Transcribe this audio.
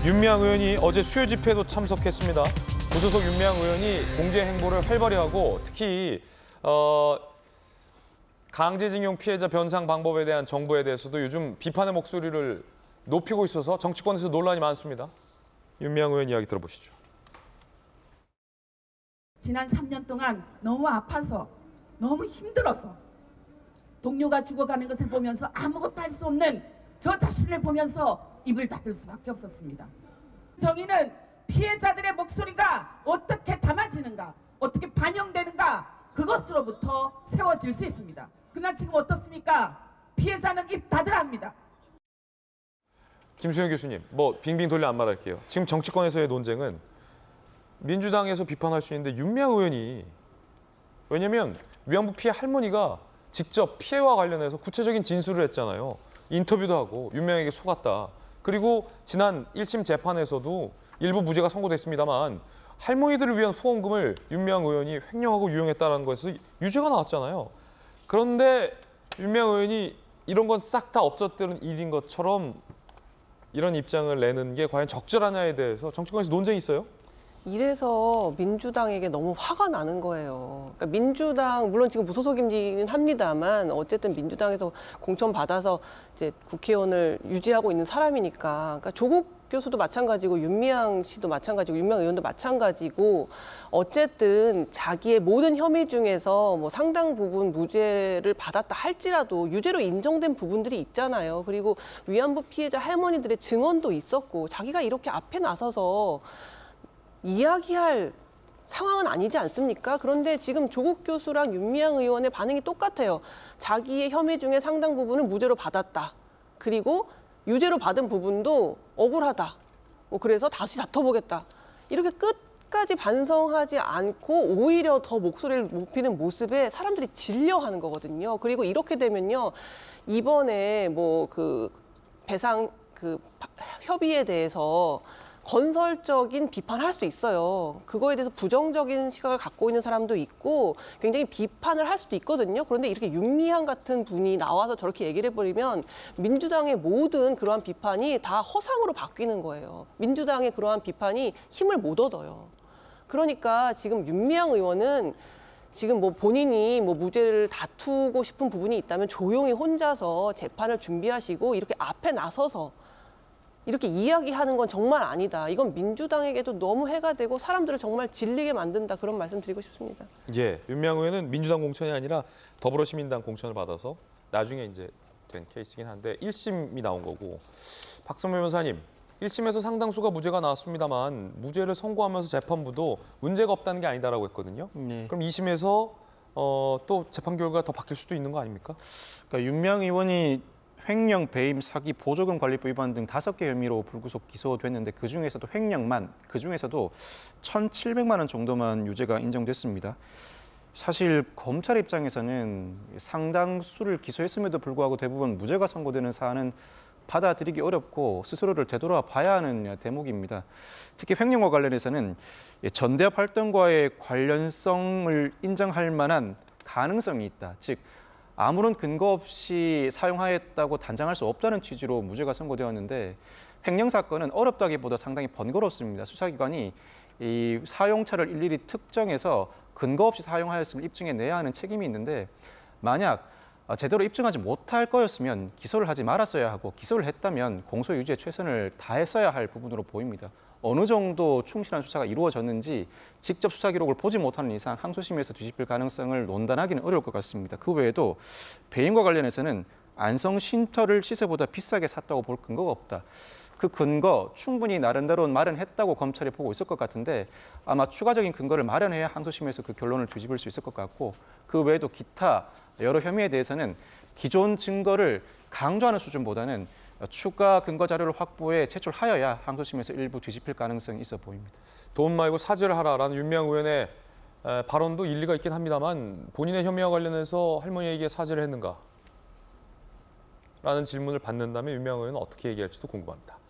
윤미향 의원이 어제 수요 집회에도 참석했습니다. 무소속 윤미향 의원이 공개 행보를 활발히 하고 특히 강제징용 피해자 변상 방법에 대한 정부에 대해서도 요즘 비판의 목소리를 높이고 있어서 정치권에서 논란이 많습니다. 윤미향 의원 이야기 들어보시죠. 지난 3년 동안 너무 아파서 너무 힘들어서 동료가 죽어가는 것을 보면서 아무것도 할 수 없는 저 자신을 보면서 입을 닫을 수밖에 없었습니다. 정의는 피해자들의 목소리가 어떻게 담아지는가, 어떻게 반영되는가 그것으로부터 세워질 수 있습니다. 그러나 지금 어떻습니까? 피해자는 입 닫으라 합니다. 김수현 교수님, 빙빙 돌려 안 말할게요. 지금 정치권에서의 논쟁은 민주당에서 비판할 수 있는데 윤미향 의원이, 왜냐면 위안부 피해 할머니가 직접 피해와 관련해서 구체적인 진술을 했잖아요. 인터뷰도 하고 윤미향에게 속았다. 그리고 지난 1심 재판에서도 일부 무죄가 선고됐습니다만 할머니들을 위한 후원금을 윤미향 의원이 횡령하고 유용했다는 것에서 유죄가 나왔잖아요. 그런데 윤미향 의원이 이런 건 싹 다 없었던 일인 것처럼 이런 입장을 내는 게 과연 적절하냐에 대해서 정치권에서 논쟁이 있어요? 이래서 민주당에게 너무 화가 나는 거예요. 그러니까 민주당, 물론 지금 무소속이긴 합니다만 어쨌든 민주당에서 공천 받아서 이제 국회의원을 유지하고 있는 사람이니까. 그러니까 조국 교수도 마찬가지고 윤미향 씨도 마찬가지고 윤미향 의원도 마찬가지고 어쨌든 자기의 모든 혐의 중에서 뭐 상당 부분 무죄를 받았다 할지라도 유죄로 인정된 부분들이 있잖아요. 그리고 위안부 피해자 할머니들의 증언도 있었고 자기가 이렇게 앞에 나서서 이야기할 상황은 아니지 않습니까? 그런데 지금 조국 교수랑 윤미향 의원의 반응이 똑같아요. 자기의 혐의 중에 상당 부분을 무죄로 받았다. 그리고 유죄로 받은 부분도 억울하다. 그래서 다시 다퉈보겠다. 이렇게 끝까지 반성하지 않고 오히려 더 목소리를 높이는 모습에 사람들이 질려하는 거거든요. 그리고 이렇게 되면요. 이번에 배상 협의에 대해서 건설적인 비판할 수 있어요. 그거에 대해서 부정적인 시각을 갖고 있는 사람도 있고 굉장히 비판을 할 수도 있거든요. 그런데 이렇게 윤미향 같은 분이 나와서 저렇게 얘기를 해버리면 민주당의 모든 그러한 비판이 다 허상으로 바뀌는 거예요. 민주당의 그러한 비판이 힘을 못 얻어요. 그러니까 지금 윤미향 의원은 지금 본인이 무죄를 다투고 싶은 부분이 있다면 조용히 혼자서 재판을 준비하시고 이렇게 앞에 나서서 이렇게 이야기하는 건 정말 아니다. 이건 민주당에게도 너무 해가 되고 사람들을 정말 질리게 만든다. 그런 말씀 드리고 싶습니다. 예, 윤미향 의원은 민주당 공천이 아니라 더불어시민당 공천을 받아서 나중에 이제 된 케이스긴 한데 1심이 나온 거고. 박성면 변호사님, 1심에서 상당수가 무죄가 나왔습니다만 무죄를 선고하면서 재판부도 문제가 없다는 게 아니다라고 했거든요. 네. 그럼 2심에서 또 재판 결과가 더 바뀔 수도 있는 거 아닙니까? 그러니까 윤미향 의원이 횡령, 배임, 사기, 보조금 관리법 위반 등 5개 혐의로 불구속 기소됐는데 그중에서도 횡령만, 그중에서도 1,700만 원 정도만 유죄가 인정됐습니다. 사실 검찰 입장에서는 상당수를 기소했음에도 불구하고 대부분 무죄가 선고되는 사안은 받아들이기 어렵고 스스로를 되돌아 봐야 하는 대목입니다. 특히 횡령과 관련해서는 전대합 활동과의 관련성을 인정할 만한 가능성이 있다. 즉 아무런 근거 없이 사용하였다고 단정할 수 없다는 취지로 무죄가 선고되었는데 횡령 사건은 어렵다기보다 상당히 번거롭습니다. 수사기관이 이 사용처를 일일이 특정해서 근거 없이 사용하였음을 입증해내야 하는 책임이 있는데 만약 제대로 입증하지 못할 거였으면 기소를 하지 말았어야 하고 기소를 했다면 공소 유지에 최선을 다했어야 할 부분으로 보입니다. 어느 정도 충실한 수사가 이루어졌는지 직접 수사 기록을 보지 못하는 이상 항소심에서 뒤집힐 가능성을 논단하기는 어려울 것 같습니다. 그 외에도 배임과 관련해서는 안성 쉼터를 시세보다 비싸게 샀다고 볼 근거가 없다. 그 근거 충분히 나름대로 마련했다고 검찰이 보고 있을 것 같은데 아마 추가적인 근거를 마련해야 항소심에서 그 결론을 뒤집을 수 있을 것 같고 그 외에도 기타 여러 혐의에 대해서는 기존 증거를 강조하는 수준보다는 추가 근거 자료를 확보해 제출하여야 항소심에서 일부 뒤집힐 가능성이 있어 보입니다. 돈 말고 사죄를 하라라는 윤미향 의원의 발언도 일리가 있긴 합니다만 본인의 혐의와 관련해서 할머니에게 사죄를 했는가? 라는 질문을 받는다면 윤미향 의원은 어떻게 얘기할지도 궁금합니다.